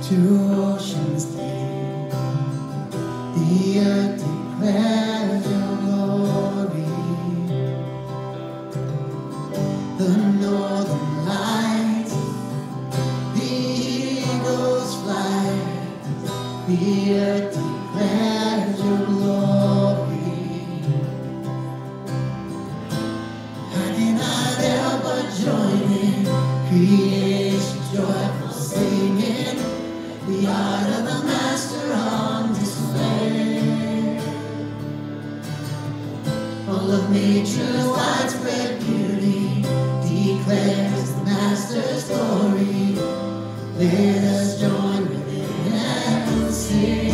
to oceans deep. The earth declares your glory. The northern lights, the eagles fly. The earth declares your glory. How can I help but join in creation, joyful singing, the art of the master on display. All of nature's widespread beauty declares the master's glory. Let us join with it and sing.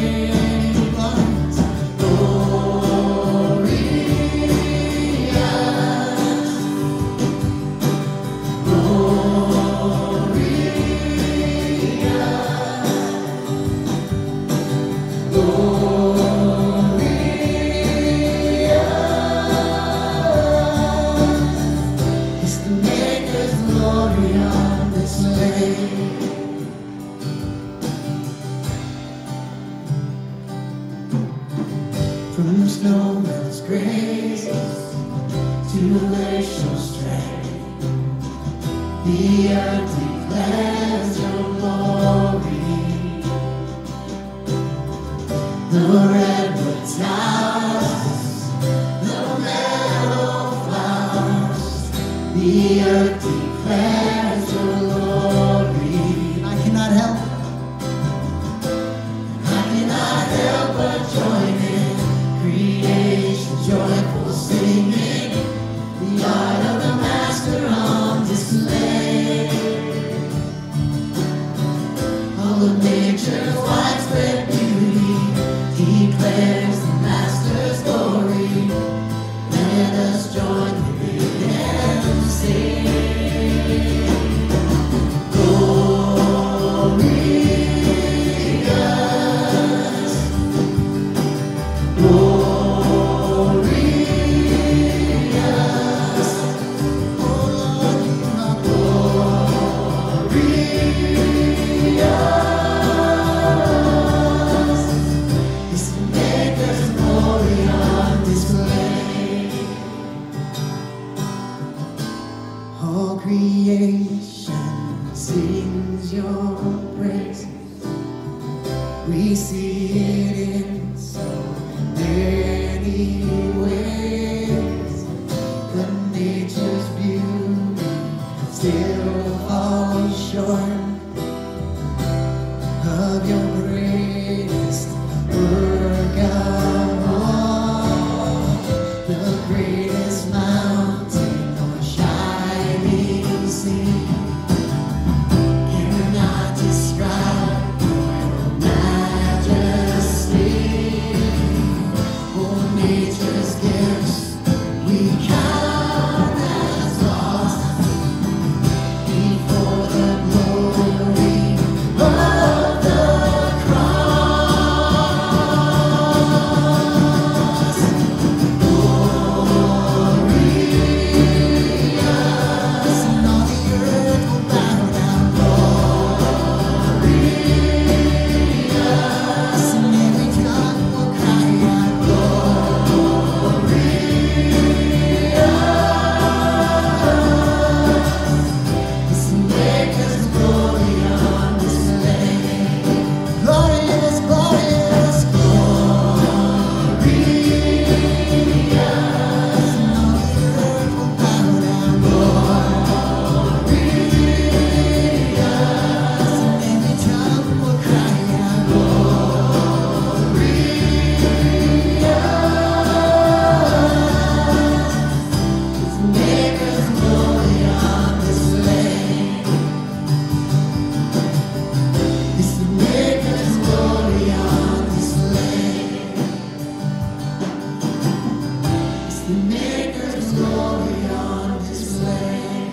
From snowman's graces to glacial strength, the earth declares your glory. The redwood towers, the meadow flowers, the earth declares your glory. I cannot help but join in creation, joyful singing, the art of the master on display. All of nature's widespread beauty declares the master's glory. Let us join with it and sing. Creation sings your praise. We see it in so many ways. But nature's beauty still falls short of your greatest work of all. The greatest mountain or shining sea cannot describe your majesty. For nature's gifts we count as lost before the glory of the cross. Glorious, and all the earth will bow down. Glorious, and every tongue will cry out. Glorious, the Maker's glory on display. Glorious, glorious, glorious, and all the earth will bow down. Glorious, and every tongue will cry out. Glorious, the Maker's glory on display. It's the Maker's glory on display. It's the Maker's glory on display.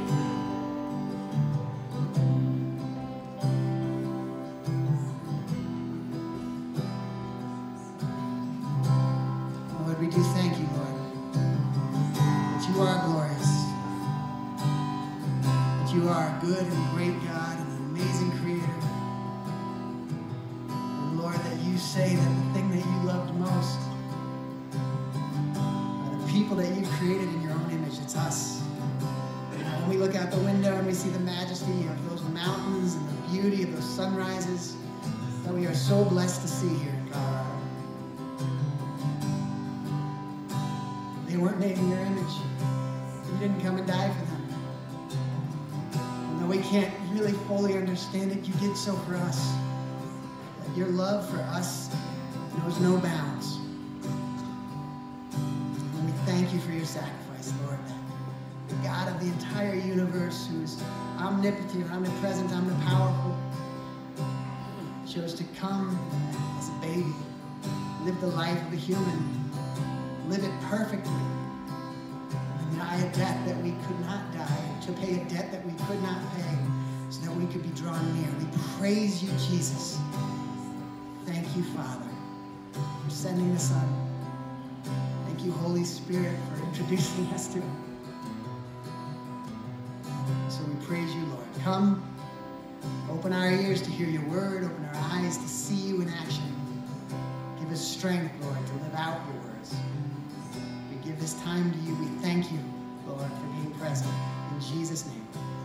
Lord, we do thank you, Lord, that you are glorious, that you are a good and great God and an amazing creator. beauty of those sunrises that we are so blessed to see here in Colorado. They weren't made in your image. You didn't come and die for them. And though we can't really fully understand it, you did so for us. That your love for us knows no bounds. And we thank you for your sacrifice, Lord. The God of the entire universe, who is omnipotent, omnipresent, omnipowerful, chose to come as a baby, live the life of a human, live it perfectly, and die a death that we could not die, to pay a debt that we could not pay, so that we could be drawn near. We praise you, Jesus. Thank you, Father, for sending the Son. Thank you, Holy Spirit, for introducing us to him. So we praise you, Lord. Come, open our ears to hear your word, open our eyes to see you in action. Give us strength, Lord, to live out your words. We give this time to you. We thank you, Lord, for being present. In Jesus' name.